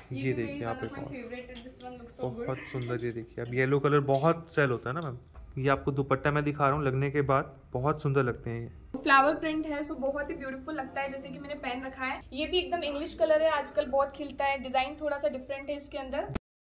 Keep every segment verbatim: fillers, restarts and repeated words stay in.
ये देखिए यहाँ पे बहुत सुंदर। ये देखिए अब येलो कलर बहुत सेल होता है ना मैम। ये आपको दुपट्टा मैं दिखा रहा हूँ लगने के बाद, बहुत सुंदर लगते हैं ये। फ्लावर प्रिंट है, सो बहुत ही ब्यूटीफुल लगता है, जैसे कि मैंने पहन रखा है। ये भी एकदम इंग्लिश कलर है, आजकल बहुत खिलता है। डिजाइन थोड़ा सा डिफरेंट है इसके अंदर।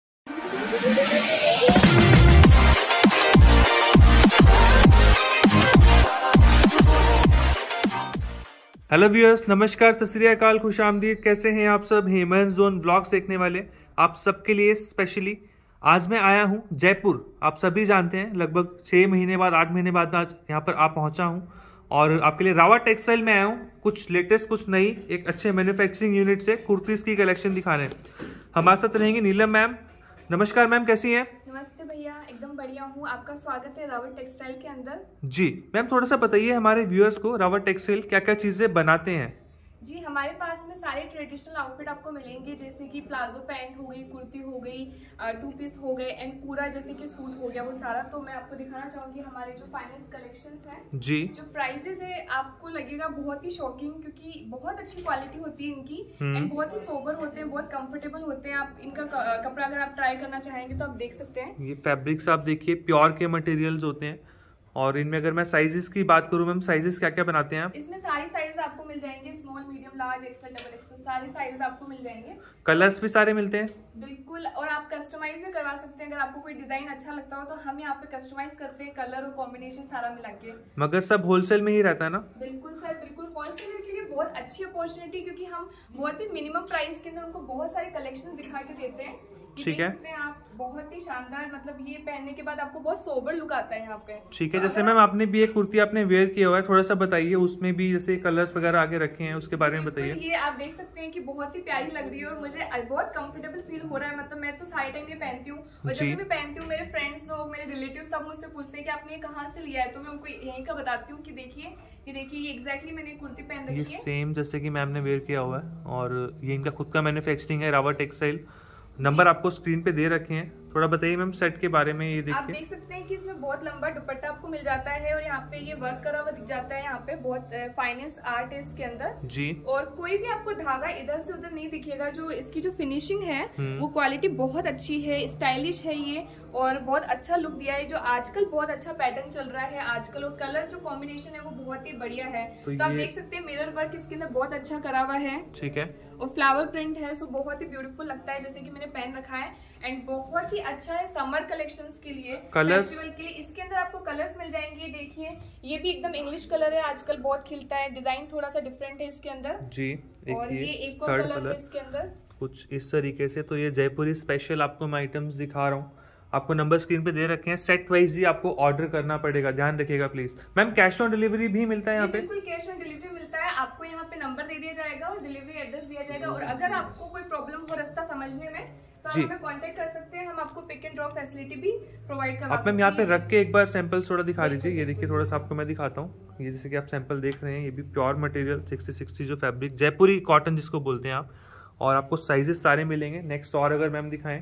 हेलो व्यूअर्स, नमस्कार, सत श्री अकाल, खुश आमदीद। कैसे हैं आप सब? हेमंत जोन ब्लॉग्स देखने वाले आप सबके लिए स्पेशली आज मैं आया हूं जयपुर। आप सभी जानते हैं लगभग छः महीने बाद, आठ महीने बाद आज यहाँ पर आ पहुंचा हूं और आपके लिए रावा टेक्सटाइल में आया हूं। कुछ लेटेस्ट, कुछ नई, एक अच्छे मैन्युफैक्चरिंग यूनिट से कुर्तीज की कलेक्शन दिखाने। हमारे साथ रहेंगी नीलम मैम। नमस्कार मैम, कैसी हैं? नमस्ते भैया, एकदम बढ़िया हूँ। आपका स्वागत है रावत टेक्सटाइल के अंदर। जी मैम, थोड़ा सा बताइए हमारे व्यूअर्स को रावत टेक्सटाइल क्या क्या चीजें बनाते हैं। जी, हमारे पास में सारे ट्रेडिशनल आउटफिट आपको मिलेंगे, जैसे कि प्लाजो पैंट हो गई, कुर्ती हो गई, टू पीस हो गए एंड पूरा जैसे कि सूट हो गया, वो सारा। तो मैं आपको दिखाना चाहूंगी हमारे जो फाइनेंस कलेक्शंस हैं जी। जो प्राइजेस है आपको लगेगा बहुत ही शॉकिंग, क्योंकि बहुत अच्छी क्वालिटी होती है इनकी एंड बहुत ही सोबर होते हैं, बहुत कंफर्टेबल होते हैं। आप इनका कपड़ा अगर आप ट्राई करना चाहेंगे तो आप देख सकते हैं। ये फैब्रिक्स आप देखिए प्योर के मटेरियल्स होते हैं। और इनमें अगर मैं साइजेस की बात करूं मैम, साइजेस क्या क्या बनाते हैं आप? इसमें सारी साइज आपको मिल जाएंगे, small, medium, large, XL, double XL, सारी साइज आपको मिल जाएंगे। कलर्स भी सारे मिलते हैं बिल्कुल, और आप कस्टमाइज भी करवा सकते हैं। अगर आपको कोई डिजाइन अच्छा लगता हो तो हम यहाँ पे कस्टमाइज करते हैं, कलर और कॉम्बिनेशन सारा मिला के। मगर सब होलसेल में ही रहता है ना? बिल्कुल सर, बिल्कुल। होलसेलर के लिए बहुत अच्छी अपॉर्चुनिटी, क्योंकि हम बहुत ही मिनिमम प्राइस के अंदर उनको बहुत सारे कलेक्शन दिखा के देते हैं। ठीक है, आप बहुत ही शानदार, मतलब ये पहनने के बाद आपको बहुत सोबर लुक आता है यहाँ पे। ठीक है। जैसे मैम आपने भी एक कुर्ती आपने वेयर किया हुआ है, थोड़ा सा बताइए उसमें भी जैसे कलर्स वगैरह आगे रखे हैं, उसके बारे में बताइए। ये आप देख सकते हैं कि बहुत ही प्यारी लग रही है और मुझे बहुत कंफर्टेबल फील हो रहा है। मतलब मैं तो सारे टाइम ये पहनती हूँ, और जब मैं पहनती हूँ मेरे फ्रेंड्स लोग, मेरे रिलेटिव सब मुझसे पूछते हैं कि आपने ये कहाँ से लिया है, तो मैं उनको यहीं का बताती हूँ कि देखिए ये देखिए ये एग्जैक्टली मैंने कुर्ती पहन रखी है, सेम जैसे कि मैम ने वेयर किया हुआ है। और ये इनका खुद का मैन्युफैक्चरिंग है, रावा टेक्सटाइल। नंबर आपको स्क्रीन पे दे रखे हैं। थोड़ा बताइए मैम सेट के बारे में। ये देखिए, आप देख सकते हैं कि इसमें बहुत लंबा दुपट्टा आपको मिल जाता है और यहाँ पे ये वर्क करा हुआ दिख जाता है। यहाँ पे बहुत फाइनेंस आर्ट है इसके अंदर जी। और कोई भी आपको धागा इधर से उधर नहीं दिखेगा। जो इसकी जो फिनिशिंग है वो क्वालिटी बहुत अच्छी है, स्टाइलिश है ये, और बहुत अच्छा लुक दिया है। जो आजकल बहुत अच्छा पैटर्न चल रहा है आजकल, और कलर जो कॉम्बिनेशन है वो बहुत ही बढ़िया है। तो, तो आप देख सकते हैं मिरर वर्क इसके अंदर बहुत अच्छा करा हुआ है। ठीक है, और फ्लावर प्रिंट है, सो बहुत ही ब्यूटीफुल लगता है, जैसे कि मैंने पहन रखा है एंड बहुत ही अच्छा है समर कलेक्शंस के लिए, फेस्टिवल के लिए। इसके अंदर आपको कलर्स मिल जाएंगे। देखिए ये भी एकदम इंग्लिश कलर है, आजकल बहुत खिलता है। डिजाइन थोड़ा सा डिफरेंट है इसके अंदर जी। एक और ये, ये एक और कलर है इसके अंदर कुछ इस तरीके से। तो ये जयपुरी स्पेशल आपको मैं आइटम्स दिखा रहा हूँ। आपको नंबर स्क्रीन पे दे रखे हैं। सेट वाइज ही आपको ऑर्डर करना पड़ेगा, ध्यान रखिएगा please. Ma'am cash on delivery भी मिलता है यहाँ पे? बिल्कुल कैश ऑन डिलीवरी मिलता है। आपको यहाँ पे नंबर दे दिया जाएगा और डिलीवरी एड्रेस दिया जाएगा, और अगर आपको कोई प्रॉब्लम हो रास्ता समझने में तो आप हमें कांटेक्ट कर सकते हैं। हम आपको पिक एंड ड्रॉप फैसिलिटी भी प्रोवाइड करवा सकते हैं। आप मैम यहाँ पे रख के एक बार सैंपल थोड़ा दिखा दीजिए। ये देखिए, थोड़ा सा आपको मैं दिखाता हूँ। ये जैसे कि आप सैंपल देख रहे हैं, ये भी प्योर मटेरियल सिक्सटी सिक्सटी जो फैब्रिक, जयपुरी कॉटन जिसको बोलते हैं आप। और आपको साइजेस सारे मिलेंगे। नेक्स्ट और अगर मैम दिखाएं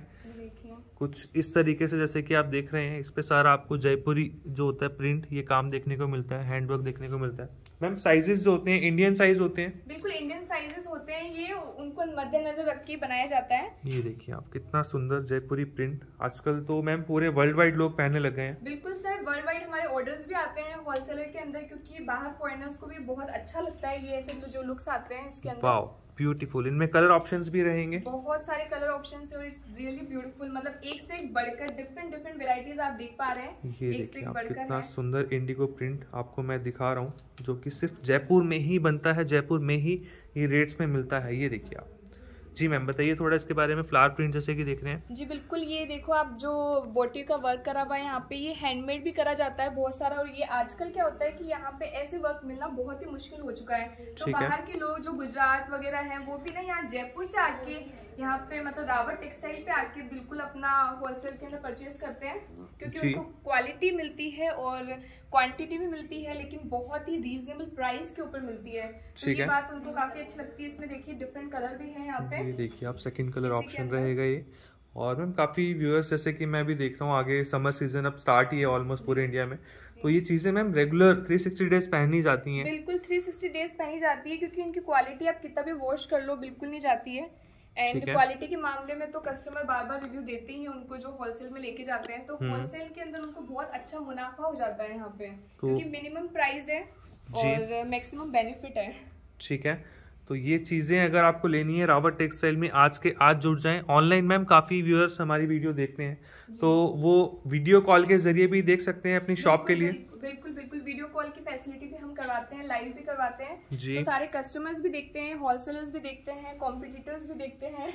कुछ इस तरीके से, जैसे कि आप देख रहे हैं, इस पे सारा आपको जयपुरी जो होता है प्रिंट, ये काम देखने को मिलता है, हैंडवर्क देखने को मिलता है। मैम साइजेस जो होते हैं इंडियन साइज होते हैं? बिल्कुल इंडियन साइजेस होते हैं, ये उनको मद्देनजर रख के बनाया जाता है। ये देखिए आप, कितना सुंदर जयपुरी प्रिंट। आजकल तो मैम पूरे वर्ल्ड वाइड लोग पहनने लग गए हैं। बिल्कुल सर, वर्ल्ड वाइड हमारे ऑर्डर्स भी आते हैं होलसेलर के अंदर, क्योंकि बाहर फॉरेनर्स को भी बहुत अच्छा लगता है ये ऐसे जो लुक्स आते हैं इसके अंदर। Wow, beautiful. इनमें कलर ऑप्शंस भी रहेंगे, बहुत सारे कलर ऑप्शंस है और इट्स रियली ब्यूटीफुल। मतलब एक से एक बढ़कर डिफरेंट डिफरेंट वेराइटीज आप देख पा रहे हैं। ये देखिए आप, कितना सुंदर इंडिगो प्रिंट आपको मैं दिखा रहा हूँ, जो कि सिर्फ जयपुर में ही बनता है, जयपुर में ही ये रेट्स में मिलता है। ये देखिए आप। जी मैम बताइए थोड़ा इसके बारे में। फ्लावर प्रिंट जैसे कि देख रहे हैं। जी बिल्कुल, ये देखो आप, जो बोटी का वर्क करा हुआ है यहाँ पे, ये हैंडमेड भी करा जाता है बहुत सारा। और ये आजकल क्या होता है कि यहाँ पे ऐसे वर्क मिलना बहुत ही मुश्किल हो चुका है। तो बाहर के लोग जो गुजरात वगैरह हैं वो भी ना यहाँ जयपुर से आके यहाँ पे मतलब रावत टेक्सटाइल पे आके बिल्कुल अपना होलसेल के अंदर परचेज करते हैं, क्योंकि उनको क्वालिटी मिलती है और क्वांटिटी भी मिलती है, लेकिन बहुत ही रीजनेबल प्राइस के ऊपर मिलती है। तो ये बात उनको काफी अच्छी लगती है। इसमें देखिए डिफरेंट कलर भी है यहाँ पे। ये देखिए आप, सेकंड कलर ऑप्शन रहेगा ये। और मैम काफी व्यूअर्स, जैसे कि मैं भी देख रहा हूँ, आगे समर सीजन अब स्टार्ट ही है ऑलमोस्ट पूरे इंडिया में, तो ये चीजें ma'am regular three sixty days पहनी जाती हैं। बिल्कुल थ्री सिक्सटी डेज पहनी जाती है, क्योंकि इनकी क्वालिटी आप कितना भी वॉश कर लो बिल्कुल नहीं जाती है। एंड क्वालिटी के मामले में तो कस्टमर बार बार रिव्यू देते ही हैं उनको, जो होलसेल में लेके जाते हैं तो होलसेल के अंदर उनको बहुत अच्छा मुनाफा हो जाता है यहाँ पे, तो क्योंकि मिनिमम प्राइस है और मैक्सिमम बेनिफिट है। ठीक है, तो ये चीज़ें अगर आपको लेनी है रावत टेक्सटाइल में आज के आज जुड़ जाएं। ऑनलाइन मैम काफ़ी व्यूअर्स हमारी वीडियो देखते हैं, तो वो वीडियो कॉल के जरिए भी देख सकते हैं अपनी शॉप के लिए। बिल्कुल बिल्कुल, वीडियो कॉल की फैसिलिटी भी हम करवाते हैं, लाइव भी करवाते हैं जी। तो सारे कस्टमर्स भी देखते हैं, होलसेलर्स भी देखते हैं, कॉम्पिटिटर्स भी देखते हैं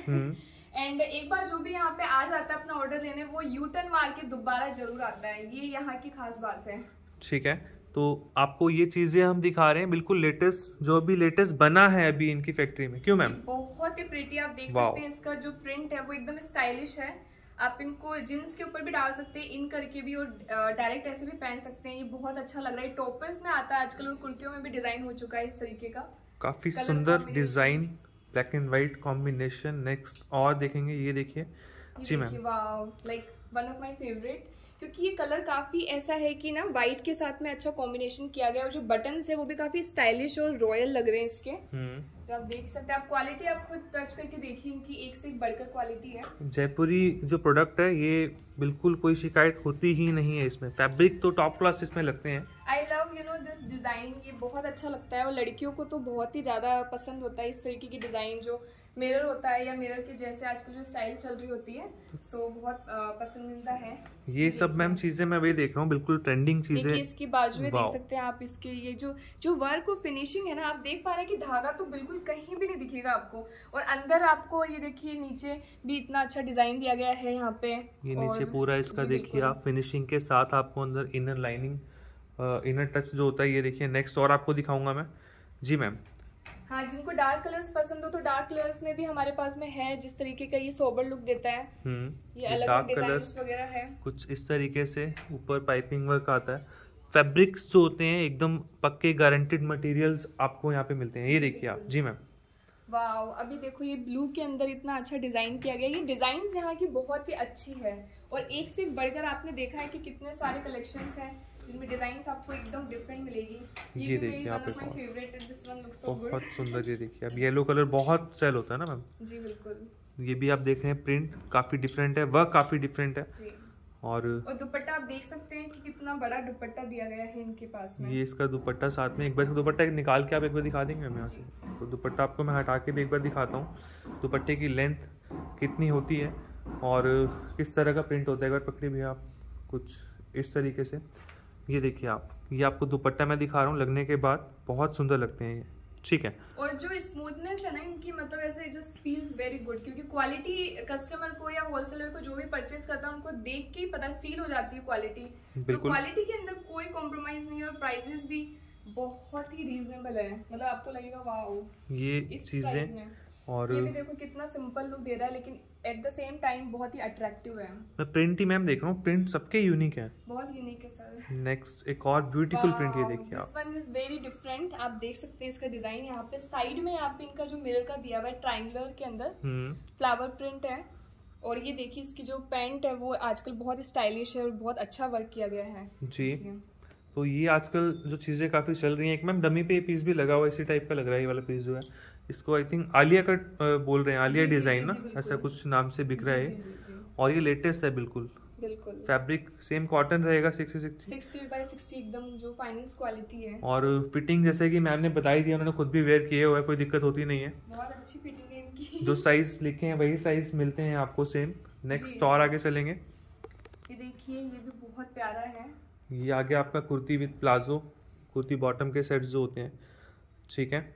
एंड एक बार जो भी यहाँ पे आ जाता है अपना ऑर्डर लेने, वो यू टर्न मार के दोबारा जरूर आता है, ये यहाँ की खास बात है। ठीक है, तो आपको ये चीजें हम दिखा रहे हैं बिल्कुल लेटेस्ट, जो भी लेटेस्ट बना है अभी इनकी फैक्ट्री में। क्यों मैम? बहुत ही प्रिटी, आप देख सकते हैं इसका जो प्रिंट है वो एकदम स्टाइलिश है। आप इनको जींस के ऊपर भी डाल सकते हैं, इन करके भी, और डायरेक्ट ऐसे भी पहन सकते हैं। ये बहुत अच्छा लग रहा है, टॉपर्स में आता है आजकल और कुर्तियों में भी डिजाइन हो चुका है इस तरीके का। काफी सुंदर design, black and white combination. Next और देखेंगे, ये देखिए जी ma'am, wow, like one of my favourite, क्योंकि ये कलर काफी ऐसा है कि ना व्हाइट के साथ में अच्छा कॉम्बिनेशन किया गया, और जो बटन्स है वो भी काफी स्टाइलिश और रॉयल लग रहे हैं इसके। तो आप देख सकते हैं, आप क्वालिटी आप खुद टच करके देखिए, इनकी एक से एक बढ़कर क्वालिटी है। जयपुरी जो प्रोडक्ट है ये बिल्कुल कोई शिकायत होती ही नहीं है इसमें। फैब्रिक तो टॉप क्लास इसमें लगते हैं। I love you know this design, ये बहुत अच्छा लगता है और लड़कियों को तो बहुत ही ज्यादा पसंद होता है इस तरीके की डिजाइन, जो मिरर होता है या मिरर के जैसे आजकल जो स्टाइल चल रही होती है, सो बहुत पसंदीदा है ये सब मैम चीजें। मैं वही देख रहा हूँ, बिल्कुल ट्रेंडिंग चीजें। इसकी बाजुएं देख सकते हैं आप, इसके ये जो जो वर्क और फिनिशिंग है ना, आप देख पा रहे हैं कि धागा तो बिल्कुल कहीं भी नहीं दिखेगा आपको, और अंदर आपको ये देखिए नीचे भी इतना अच्छा डिजाइन दिया गया है यहाँ पे। ये नीचे पूरा इसका देखिए आप, फिनिशिंग के साथ आपको अंदर इनर लाइनिंग, इनर टच जो होता है ये देखिए। नेक्स्ट और आपको दिखाऊंगा मैं जी मैम। हाँ, जिनको डार्क कलर्स पसंद हो तो डार्क कलर्स में भी हमारे पास में है, जिस तरीके का ये सोबर लुक देता है। ये अलग अलग डिजाइन्स वगैरह है, कुछ इस तरीके से ऊपर पाइपिंग वर्क आता है। फैब्रिक्स जो होते हैं एकदम पक्के गारंटेड मटेरियल्स आपको यहाँ पे मिलते हैं। ये देखिए आप जी मैम। वाओ, अभी देखो ये ब्लू के अंदर इतना अच्छा डिजाइन किया गया। ये डिजाइन यहाँ की बहुत ही अच्छी है, और एक से एक बढ़कर आपने देखा है कि कितने सारे कलेक्शंस हैं जिनमें डिजाइन्स आपको एकदम डिफरेंट मिलेगी। ये, ये देखिए आप, फेवरेट है, this one looks so good, बहुत सुंदर। ये देखिए अब येलो कलर बहुत सेल होता है ना मैम। जी बिल्कुल। ये भी आप देख रहे हैं, प्रिंट काफी डिफरेंट है, वर्क काफी डिफरेंट है जी। और और दुपट्टा आप देख सकते हैं कि कितना बड़ा दुपट्टा दिया गया है इनके पास में। ये इसका दुपट्टा साथ में, एक बार इसका दुपट्टा निकाल के आप एक बार दिखा देंगे हमें यहाँ से? तो दुपट्टा आपको मैं हटा के भी एक बार दिखाता हूँ, दुपट्टे की लेंथ कितनी होती है और किस तरह का प्रिंट होता है। एक बार पकड़िए भी आप, कुछ इस तरीके से। ये देखिए आप, ये आपको दुपट्टा मैं दिखा रहा हूँ, लगने के बाद बहुत सुंदर लगते हैं ये। ठीक है, और जो स्मूथनेस है ना इनकी, मतलब ऐसे जस्ट फील्स वेरी गुड, क्योंकि क्वालिटी कस्टमर को या होलसेलर को जो भी परचेज करता है उनको देख के ही पता फील हो जाती है क्वालिटी। तो क्वालिटी के अंदर कोई कॉम्प्रोमाइज नहीं है, और प्राइसेस भी बहुत ही रीजनेबल है, मतलब आपको लगेगा वाओ ये इस चीजें। और ये भी देखो कितना सिंपल लुक दे रहा है, लेकिन एट द सेम टाइम बहुत ही अट्रैक्टिव है। मैं प्रिंट ही मैम देख रहा हूँ, प्रिंट सबके यूनिक है, बहुत यूनिक है सर। नेक्स्ट एक और ब्यूटीफुल प्रिंट ये देखिए आप, this one is very different. आप देख सकते हैं इसका डिजाइन, यहाँ पे साइड में यहाँ पे इनका जो मिरर का दिया हुआ है ट्रायंगुलर के अंदर फ्लावर प्रिंट है, और ये देखिए इसकी जो पैंट है वो आजकल बहुत स्टाइलिश है और बहुत अच्छा वर्क किया गया है जी। तो ये आजकल जो चीजें काफी चल रही हैं। एक मैम डमी पे ये पीस भी लगा हुआ है, इसी टाइप का लग रहा है ये वाला पीस जो है। इसको आई थिंक आलिया कट बोल रहे हैं, आलिया डिजाइन ना, ऐसा कुछ नाम से बिक रहा है, और ये लेटेस्ट है बिल्कुल। बिल्कुल फैब्रिक सेम कॉटन रहेगा, sixty sixty sixty by sixty एकदम जो फाइनेंस क्वालिटी है। और फिटिंग जैसे कि मैम ने बताई थी, उन्होंने खुद भी वेयर किए हुआ है, कोई दिक्कत होती नहीं है, बहुत अच्छी फिटिंग है इनकी। जो साइज लिखे हैं वही साइज मिलते हैं आपको सेम। नेक्स्ट और आगे चलेंगे, ये देखिए ये भी बहुत प्यारा है। ये आगे आपका kurti with palazzo, kurti bottom के सेट्स जो होते हैं, ठीक है।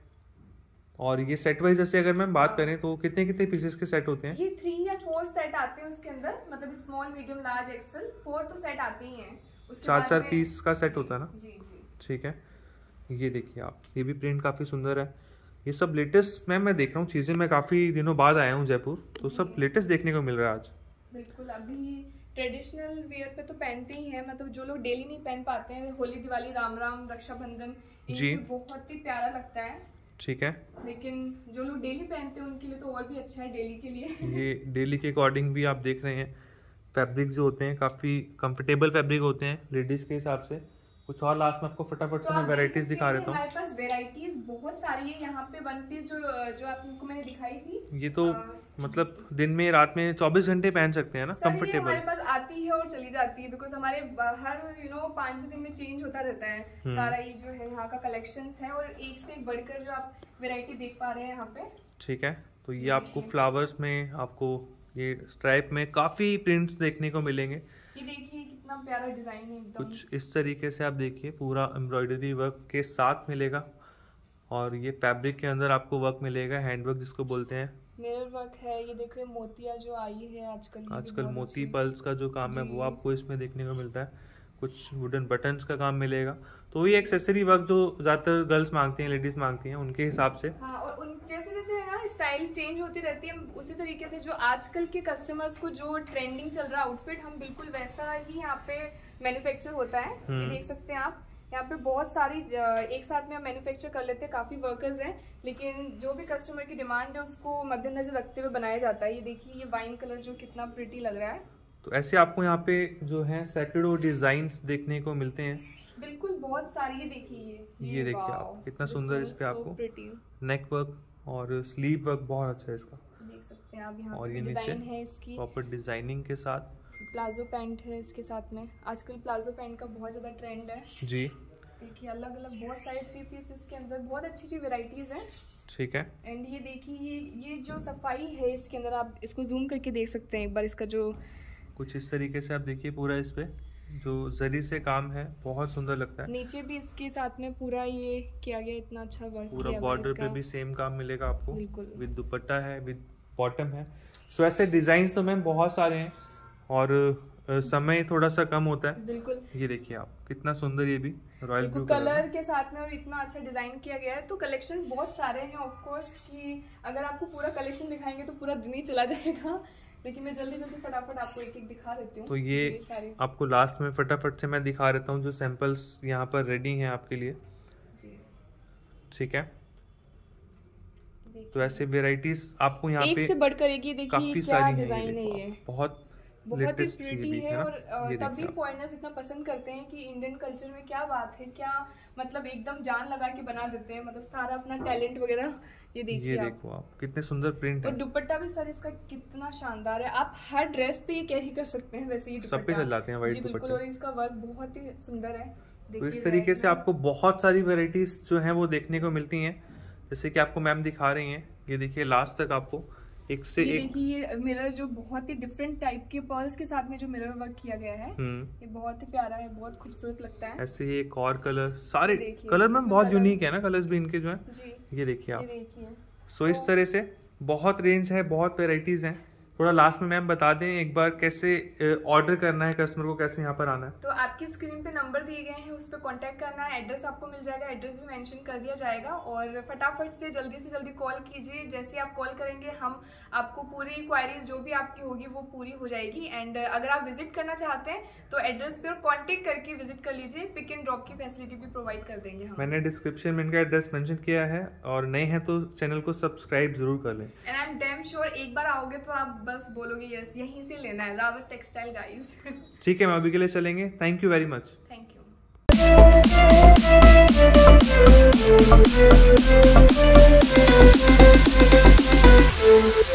और ये सेट वाइज जैसे अगर मैम बात करें तो कितने कितने पीसेस के सेट होते हैं? ये थ्री या फोर सेट आते हैं उसके अंदर, मतलब small medium large XL, four तो सेट आते ही हैं। चार चार पीस का सेट होता है ना? जी जी ठीक है। ये देखिए आप, ये भी प्रिंट काफी सुंदर है। ये सब लेटेस्ट मैम मैं देख रहा हूँ चीजें, मैं काफी दिनों बाद आया हूँ जयपुर, तो सब लेटेस्ट देखने को मिल रहा है आज। बिल्कुल, अभी ट्रेडिशनल वेयर पे तो पहनते ही हैं, मतलब जो लोग डेली नहीं पहन पाते हैं, होली दिवाली राम राम रक्षाबंधन इनको बहुत ही प्यारा लगता है। ठीक है, लेकिन जो लोग डेली पहनते हैं उनके लिए तो और भी अच्छा है डेली के लिए। ये डेली के अकॉर्डिंग भी आप देख रहे हैं, फैब्रिक जो होते हैं काफ़ी कंफर्टेबल फैब्रिक होते हैं लेडीज़ के हिसाब से। कुछ और लास्ट में आपको फटाफट से मैं वेराइटीज दिखा देता हूँ। हमारे पास वेराइटीज बहुत सारी है यहाँ पे। वन पीस जो जो आपको मैंने दिखाई थी, ये तो आ, मतलब दिन में रात में चौबीस घंटे पहन सकते हैं ना, कंफर्टेबल। हमारे पास आती है और चली जाती है, बिकॉज हमारे हर यू नो पाँच दिन में चेंज होता रहता है सारा ये जो है यहाँ का कलेक्शन है, और एक से बढ़कर जो आप वेराइटी देख पा रहे हैं यहाँ पे। ठीक है, तो ये आपको फ्लावर्स में, आपको ये स्ट्राइप में काफी प्रिंट्स देखने को मिलेंगे। ये देखिए कितना प्यारा डिजाइन है एकदम। कुछ इस तरीके से आप देखिए, पूरा एम्ब्रॉयडरी वर्क के साथ मिलेगा, और ये फैब्रिक के अंदर आपको वर्क मिलेगा, हैंड वर्क जिसको बोलते हैं, मिरर वर्क है। ये देखो मोतिया जो आई है आजकल, आजकल मोती पल्स का जो काम है वो आपको इसमें देखने को मिलता है। कुछ वुडन बटन्स का काम मिलेगा। तो ये एक्सेसरी वर्क जो ज्यादातर गर्ल्स मांगती हैं, लेडीज मांगती हैं, उनके हिसाब से। हाँ, और उन जैसे जैसे है ना स्टाइल चेंज होती रहती है, उसी तरीके से जो आजकल के कस्टमर्स को जो ट्रेंडिंग चल रहा है आउटफिट, हम बिल्कुल वैसा ही यहाँ पे मैन्युफैक्चर होता है। ये देख सकते हैं आप, यहाँ पे बहुत सारी एक साथ में हम मैन्युफैक्चर कर लेते हैं, काफी वर्कर्स हैं, लेकिन जो भी कस्टमर की डिमांड है उसको मद्देनजर रखते हुए बनाया जाता है। ये देखिए, ये वाइन कलर जो कितना प्रिटी लग रहा है। तो ऐसे आपको यहाँ पे जो है सैकड़ों डिजाइन्स देखने को मिलते हैं, बिल्कुल बहुत सारी। ये देखिए, ये ये देखिए आप कितना सुंदर इस पे आपको नेक वर्क और स्लीव वर्क बहुत अच्छा है इसका, देख सकते हैं आप। यहाँ और पे ये डिजाइन है इसकी, प्रॉपर डिजाइनिंग के साथ। प्लाजो पैंट है इसके साथ में, आजकल प्लाजो पैंट का बहुत ज्यादा ट्रेंड है जी। देखिए अलग अलग बहुत सारे थ्री पीसेस के अंदर बहुत अच्छी अच्छी वेराइटीज है। ठीक है, एंड ये देखिए, ये ये जो सफाई है इसके अंदर, आप इसको जूम करके देख सकते हैं एक बार। इसका जो कुछ इस तरीके से आप देखिए, पूरा इस पे जो जरी से काम है बहुत सुंदर लगता है। नीचे भी इसके साथ में पूरा ये किया गया, इतना अच्छा वर्क, पूरा बॉर्डर पे भी सेम काम मिलेगा आपको, विद दुपट्टा है, विद बॉटम है। तो ऐसे डिजाइन तो मैम बहुत सारे हैं, और समय थोड़ा सा कम होता है। बिल्कुल, ये देखिए आप कितना सुंदर, ये भी रॉयल ब्लू कलर के साथ में, और इतना अच्छा डिजाइन किया गया है। तो कलेक्शंस बहुत सारे हैं ऑफ कोर्स, कि अगर आपको पूरा कलेक्शन दिखाएंगे तो पूरा दिन ही चला जाएगा, लेकिन मैं जल्दी जल्दी फटाफट आपको एक एक दिखा देती हूँ। तो ये आपको लास्ट में फटाफट से मैं दिखा देता हूँ जो सैंपल्स यहाँ पर रेडी हैं आपके लिए। ठीक है, तो ऐसे वेराइटीज आपको यहाँ पे एक से बढ़कर एक, ये देखिए काफी क्या सारी डिजाइन है, ये बहुत बहुत ही प्रिटी है, है और तभी फॉरेनर्स इतना पसंद करते हैं कि इंडियन कल्चर में क्या बात है, क्या मतलब एकदम जान लगा के बना देते हैं, मतलब सारा अपना टैलेंट वगैरह। ये देखिए, ये देखो आप कितने सुंदर प्रिंट है, और दुपट्टा भी सर इसका कितना शानदार है। आप हर ड्रेस पे ये कैरी कर सकते हैं, वैसे ये सब पे चल जाते हैं व्हाइट दुपट्टे, और इसका वर्क बहुत ही सुंदर है। तो इस तरीके से आपको बहुत सारी वेराइटीज जो है वो देखने को मिलती हैं, जैसे कि आपको मैम दिखा रही हैं। ये देखिए लास्ट तक आपको एक से ये एक, देखिए ये मिरर जो बहुत ही डिफरेंट टाइप के पर्ल्स के साथ में जो मिरर वर्क किया गया है, ये बहुत ही प्यारा है, बहुत खूबसूरत लगता है। ऐसे ही एक और कलर, सारे कलर में बहुत यूनिक है ना, कलर्स भी इनके जो है जी। ये देखिए आप, ये देखिए सो इस तरह से बहुत रेंज है, बहुत वेराइटीज हैं। थोड़ा लास्ट में मैम बता दें एक बार कैसे ऑर्डर करना है, कस्टमर को कैसे यहाँ पर आना है। तो आपकी स्क्रीन पे नंबर दिए गए हैं, उस पर कांटेक्ट करना है, एड्रेस आपको मिल जाएगा, एड्रेस भी मेंशन कर दिया जाएगा, और फटाफट से जल्दी से जल्दी कॉल कीजिए। जैसे आप कॉल करेंगे हम आपको पूरी क्वायरीज जो भी आपकी होगी वो पूरी हो जाएगी। एंड अगर आप विजिट करना चाहते हैं तो एड्रेस पे और कॉन्टेक्ट करके विजिट कर लीजिए, पिक एंड ड्रॉप की फैसिलिटी भी प्रोवाइड कर देंगे हम। मैंने डिस्क्रिप्शन में इनका एड्रेस मेंशन किया है, और नए हैं तो चैनल को सब्सक्राइब जरूर कर लें। And I am damn sure एक बार आओगे तो आप बस बोलोगे यस यहीं से लेना है, रावत टेक्सटाइल गाइस। ठीक है, हम अभी के लिए चलेंगे। Thank you very much. Thank you.